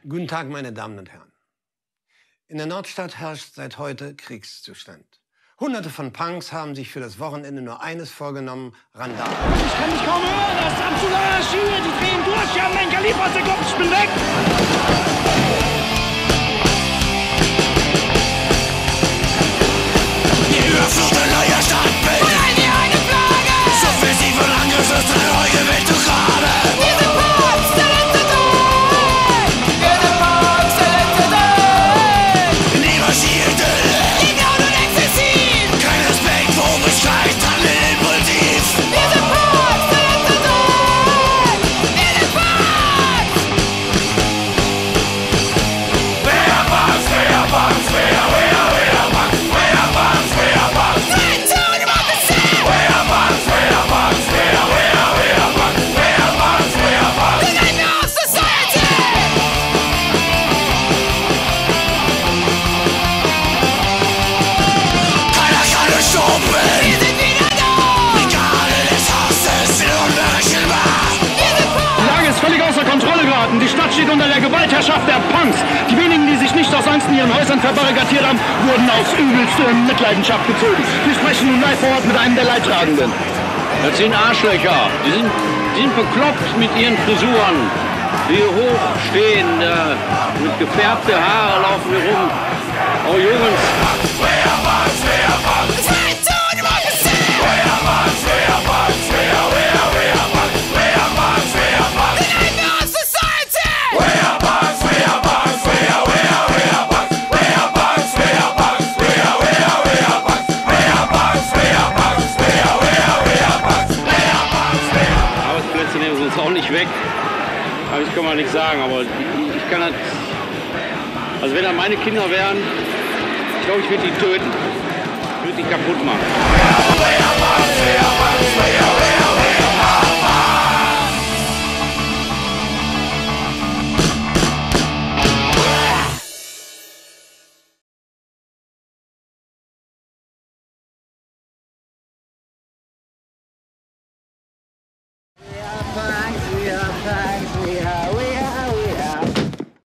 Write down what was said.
Guten Tag, meine Damen und Herren. In der Nordstadt herrscht seit heute Kriegszustand. Hunderte von Punks haben sich für das Wochenende nur eines vorgenommen: Randale. Ich kann mich kaum hören, das ist absolute Anarchie, die drehen durch, die haben mein Kaliber aus der Kopf, ich bin weg! Die überflutete neue Stadtbild. Allein die eine Flagge! Subversive Angriff ist ein Heugewelt, du gerade. Wir sind Punks, der letzte Tag! Wir sind Punks, der letzte Tag! Niemand Idylle. Genau und exzessiv! Kein Respekt, wo bestreicht, handeln impulsiv. Wir sind Punks, der letzte Tag! Wir sind Punks! Wer Punks, wer Punks, wer Punks, wer Punks, wer Punks. Nein zu Demokratie! Wer Punks, wer Punks, wer Punks, wer Punks, wer Punks. The nightmare of society! Keiner kann uns stoppen. Wir sind wieder da! Brigade des Hasses sind unberechenbar. Wir sind Punks! Die Lage ist völlig außer Kontrolle geraten. Die Stadt steht unter der Gewaltherrschaft der Punks. Die wenigen, die sich nicht aus Angst in ihren Häusern verbarrikadiert haben, wurden aufs Übelste in Mitleidenschaft gezogen. Wir sprechen nun live vor Ort mit einem der Leidtragenden. Das sind Arschlöcher. Die sind bekloppt mit ihren Frisuren. Die hochstehen, mit gefärbte Haare laufen wir rum. Oh Jungs. Wer Punks, wer Punks. Nein zu Demokratie! Wer Punks, wer Punks, wer Punks, wer Punks, wer Punks. The nightmare of society! Wer Punks, wer Punks, wer Punks, wer Punks, wer Punks, wer Punks, wer Punks, wer Punks, wer Punks. Arbeitsplätze nehmen sie uns auch nicht weg. Aber ich kann mal nichts sagen, aber ich kann das. Also wenn das meine Kinder wären, ich glaube, ich würde die töten. Ich würde die kaputt machen. Wer Punks, wer Punks, wer